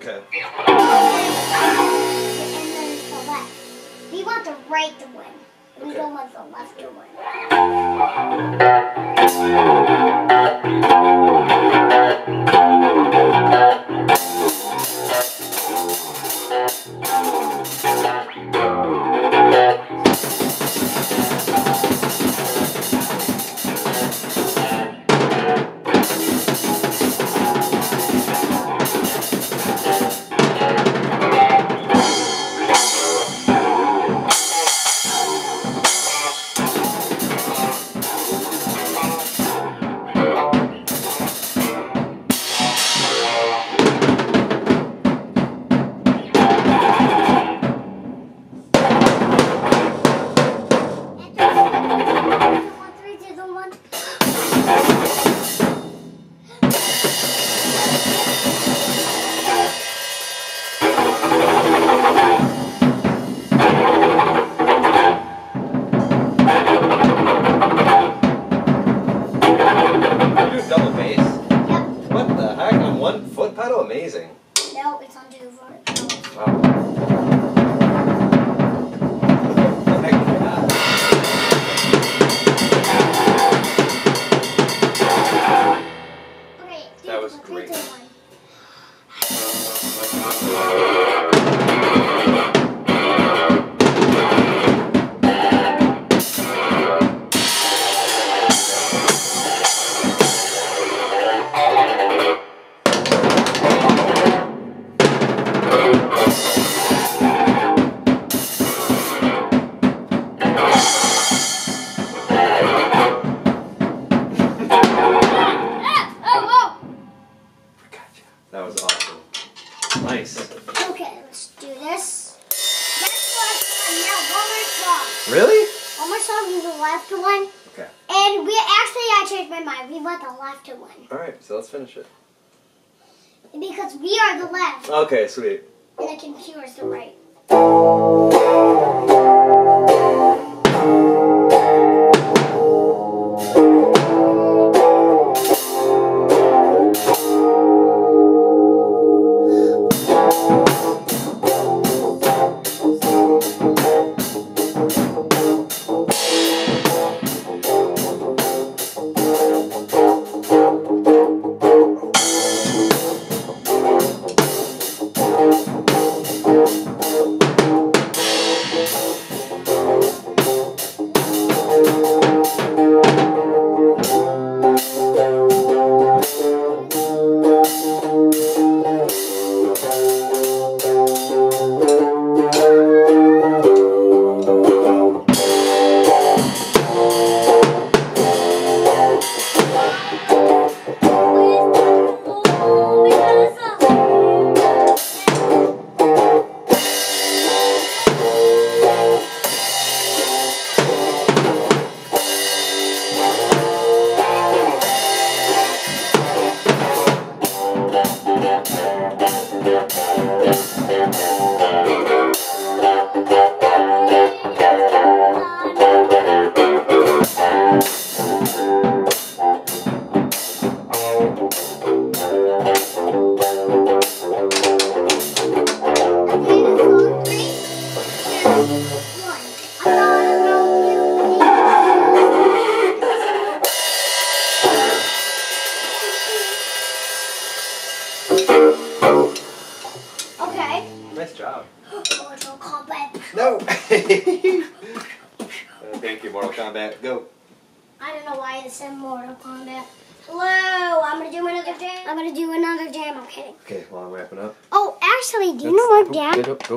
Okay. And then the left. We want the right to win. We don't want the left to win. Double bass? Yep. What the heck? On one foot pedal? Amazing. No, it's on two foot pedals. Wow. What the heck is that? Okay, That was great. That was awesome. Nice. Okay, let's do this. That's the last one. Now one more song. Really? One more song, we the left one. Okay. And I changed my mind. We want the left one. Alright, so let's finish it. Because we are the left. Okay, sweet. And the computer is the right. Okay. Nice job. Mortal Kombat. No! Thank you, Mortal Kombat. Go. I don't know why it said Mortal Kombat. Hello, I'm gonna do another jam. I'm gonna do another jam. I'm kidding. Okay, well, I'm wrapping up. Oh, actually, do you know what jam? Go.